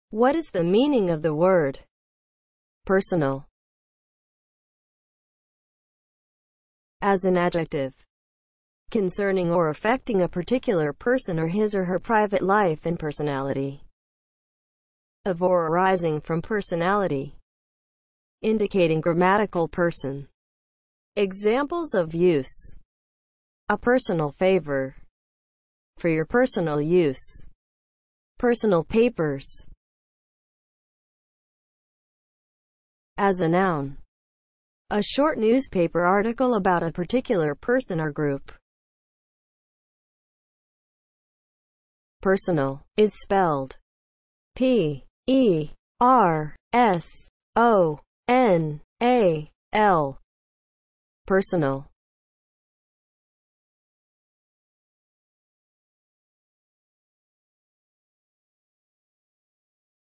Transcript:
What is the meaning of the word personal? As an adjective, concerning or affecting a particular person or his or her private life and personality. Of or arising from personality, indicating grammatical person. Examples of use: a personal favor, for your personal use, personal papers. As a noun, a short newspaper article about a particular person or group. Personal is spelled P-E-R-S-O-N-A-L. Personal.